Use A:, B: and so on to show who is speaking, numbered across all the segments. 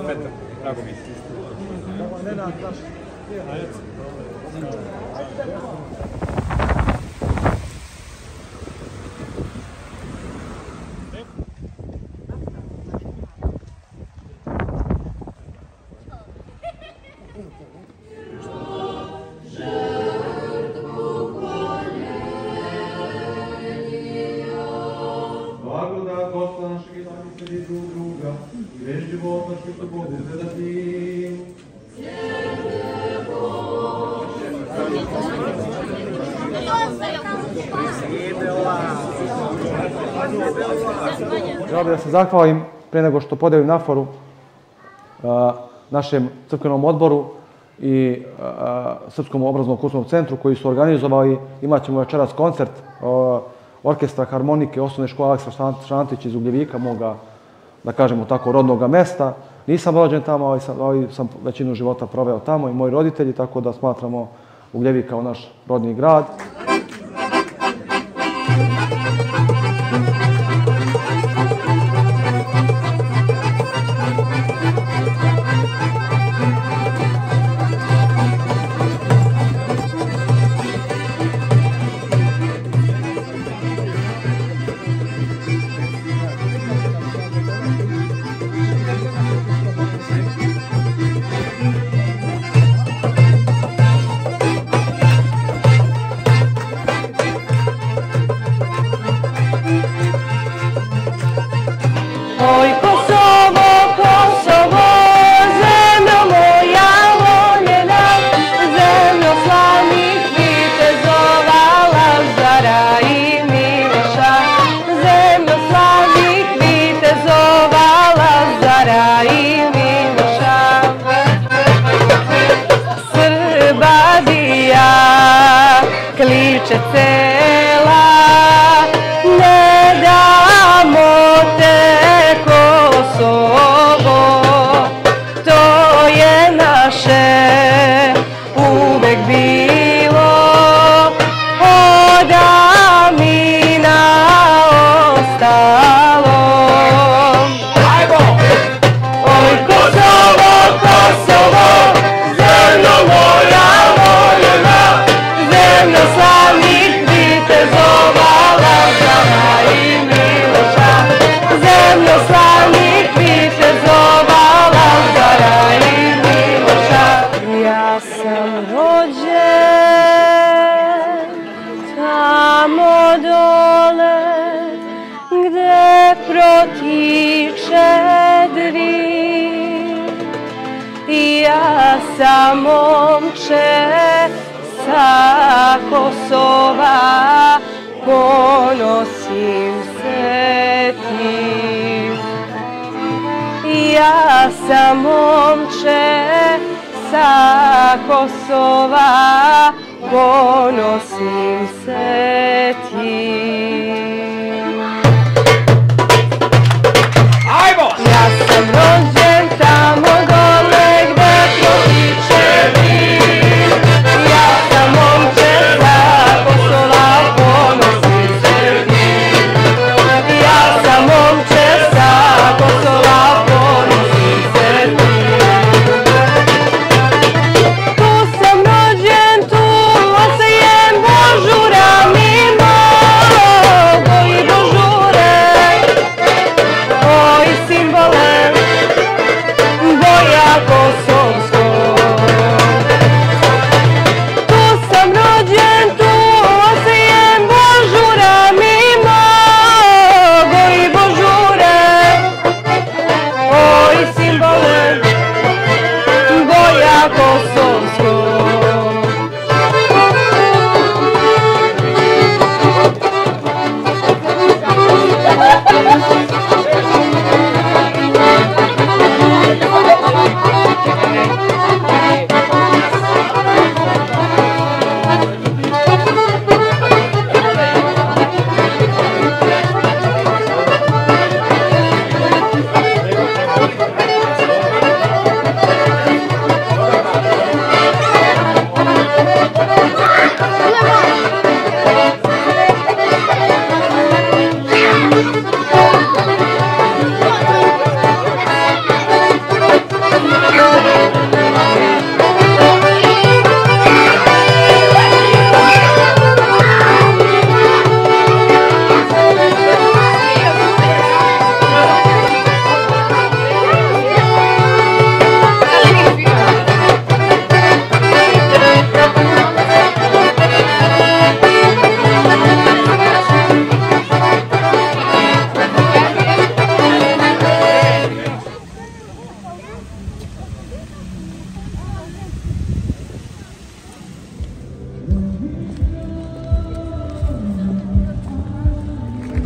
A: Petar, drago mi se.
B: Blagodat Gospoda našeg i zavisli drug druga i već život naš što Bogu predati.
C: Želio bih da se zahvalim pre nego što podelim naforu našem crkvenom odboru i Srpskom obrazovno-kulturnom centru koji su organizovali. Imaćemo večeras koncert orkestra harmonike osnovne škole Aleksandar Šantić iz Ugljevika, moga, da kažemo tako, rodnog mesta. Nisam rođen tamo, ali sam većinu života proveo tamo i moji roditelji, tako da smatramo Ugljevik kao naš rodni grad.
D: Kliče cela, ne damo te Kosovo, to je naše uvek bilo, od davnina ostalo. Oj Kosovo, Kosovo, zemljo moja voljena, zemljo slavnih vitezova, Lazara i Miloša, zemljo slavnih vitezova, Lazara i Miloša. Ja sam rođen tamo dole, gde protiče Drin, i ja sam momče sa Kosova, ponosim se tim. Ja sam momče sa Kosova, ponosim se tim. Ja sam rođen tamo dole gde protiče Drin, ja sam momče sa Kosova, ponosim se tim. Ja sam momče sa Kosova, ponosim se tim. Tu sam rođen, tu ostajem, požuram i moj.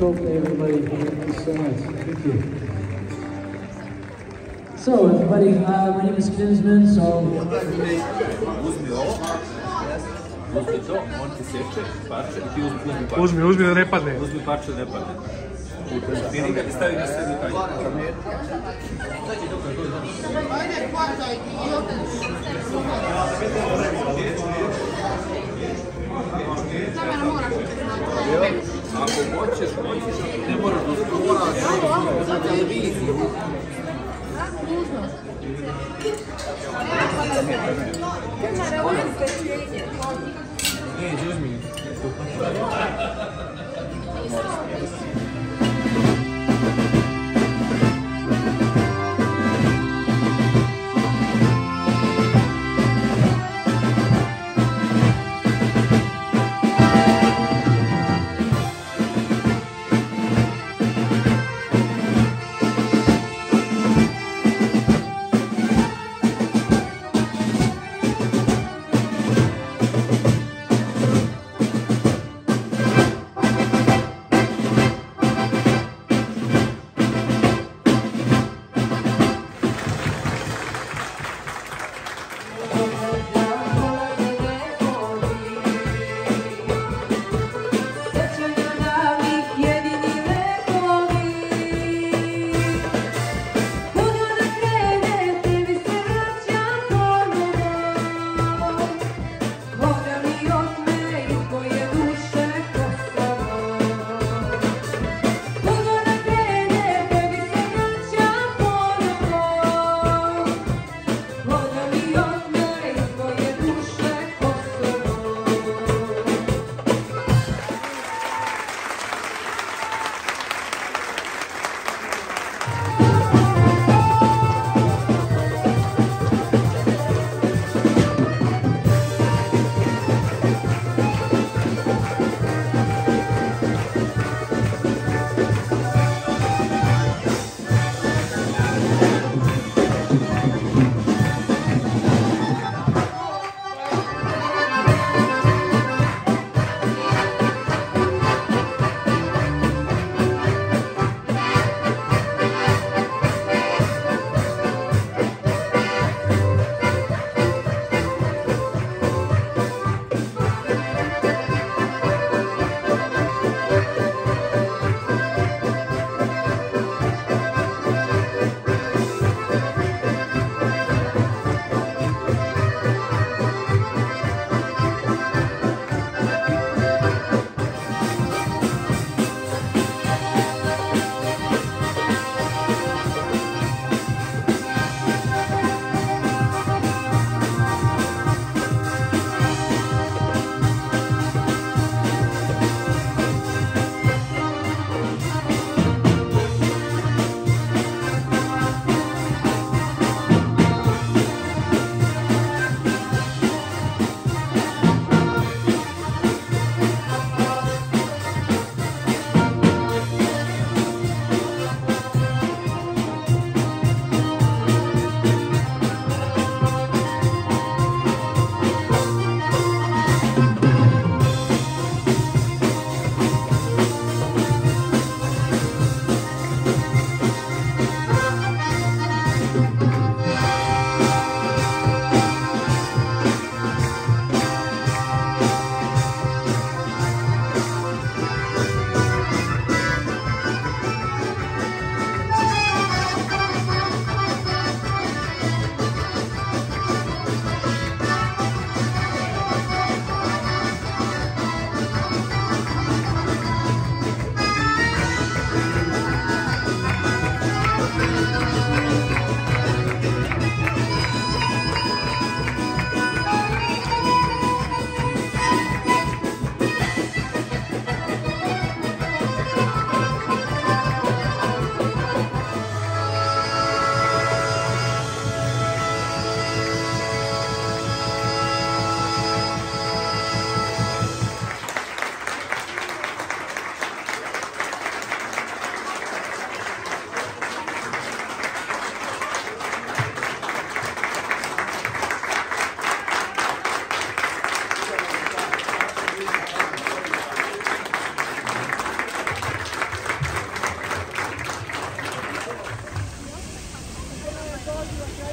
A: hope everybody thank you so much. Thank you. So everybody, my name is Kinsman, so...
E: Uzmi da ne padne.
F: Uzmi parče da ne padne. Biri ga i stavi na srednju kanju. Ako hoćeš, ne moraš za televiziju.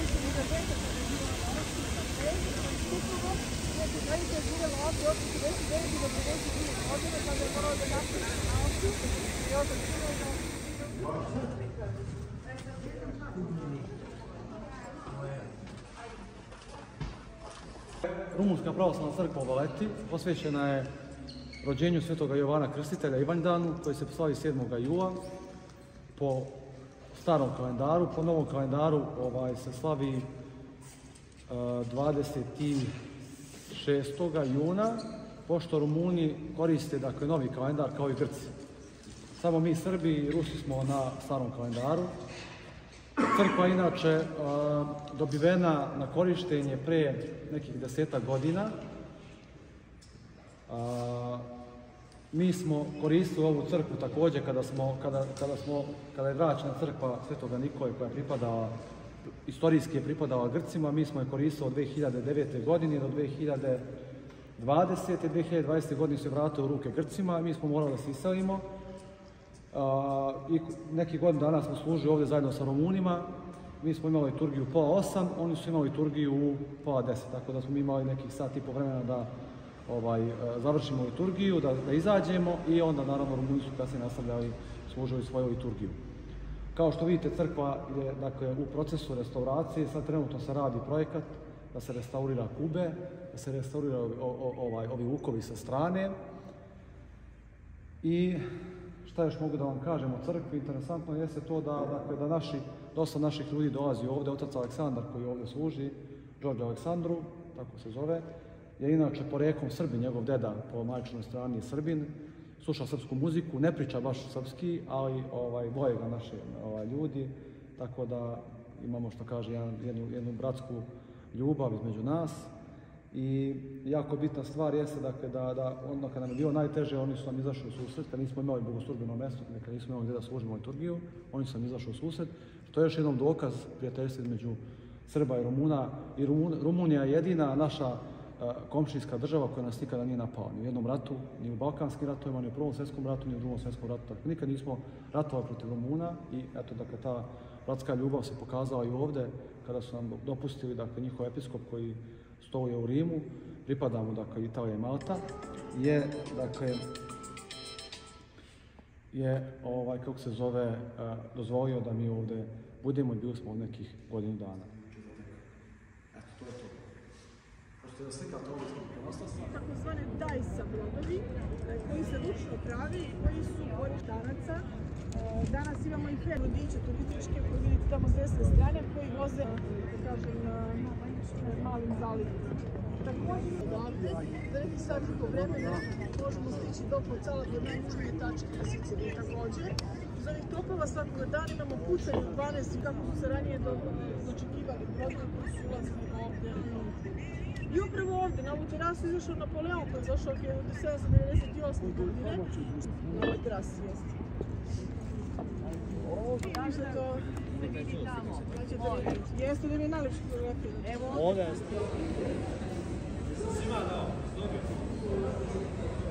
C: Rumunska pravoslavna crkva u Valeti posvećena je rođenju svetoga Jovana Krstitelja Ivanjdanu, koji se slavi 7. jula po starom kalendaru. Po novom kalendaru se slavi 26. juna, pošto Rumuni koriste novi kalendar kao i Grci. Samo mi Srbi i Rusi smo na starom kalendaru. Crkva je inače dobivena na korištenje pre nekih 10 godina. Mi smo koristili ovu crkvu također kada je vraćena crkva Svetoga Nikole, koja je pripadala, istorijski je pripadala Grcima. Mi smo je koristili od 2009. godine do 2020. 2020. godine se vratili u ruke Grcima i mi smo morali da se iselimo. I neki godin dana smo služili ovdje zajedno sa Rumunima. Mi smo imali liturgiju u pola 8, oni su imali liturgiju u pola 10, tako da smo imali nekih sat i po vremena da završimo liturgiju, da izađemo i onda naravno Rumuni su kasnije nastavljali, služili svoju liturgiju. Kao što vidite, crkva je u procesu restauracije, sad trenutno se radi projekat da se restaurira kube, da se restaurira ovi lukovi sa strane. I šta još mogu da vam kažem o crkvi? Interesantno jeste to da dosta naših ljudi dolazi ovdje. Otac Aleksandar, koji ovdje služi, Đorđe Aleksandru, tako se zove, je inače poreklom Srbin, njegov deda po majčinoj strani je Srbin, sluša srpsku muziku, ne priča baš srpski, ali vole ga naši ljudi, tako da imamo, što kaže, jednu bratsku ljubav između nas. I jako bitna stvar jeste da onda kada nam je bilo najteže, oni su nam izašli u susret, kad nismo imali bogoslužbeno mesto, kad nismo imali gdje da služimo liturgiju, oni su nam izašli u susret, što je još jednom dokaz prijateljstva između Srba i Rumuna. I Rumunija je jedina naša komšijska država koja nas nikada nije napala, ni u jednom ratu, ni u Balkanskim ratovima, ni u Prvom svjetskom ratu, ni u Drugom svjetskom ratu. Tako nikad nismo ratovali protiv Rumuna i eto, ta bratska ljubav se pokazala i ovdje kada su nam dopustili, njihov episkop koji stoluje u Rimu, pripadamo Italija i Malta, kako se zove, dozvolio da mi ovdje budemo i bili smo od nekih godinu dana. Eto, to je to. Možete da slikate ovo iz pronosnosti?
E: Takozvane dajsa brodovi koji se ručno pravi i koji su pored danaca. Danas imamo i fer vodiče turističke koji vidite tamo s desne strane koji voze, da kažem, malim zalivima. Također odavde, za neki sat i po vremena možemo stići do Pozzala do najjužnije tačke na Siciliji. Također, iz ovih topova svakoga dana imamo pucanje u 12 kako su se ranije dočekivali brodovi koji su ulazili ovdje. I upravo ovdje, na ovu terasu izašao Napoleon koji je došao 1798. godine. Na ovoj terasi jeste. Kažete to... Jeste da mi je najlepši fotografija. Evo. Ovdje jeste. Svima dao, dobio.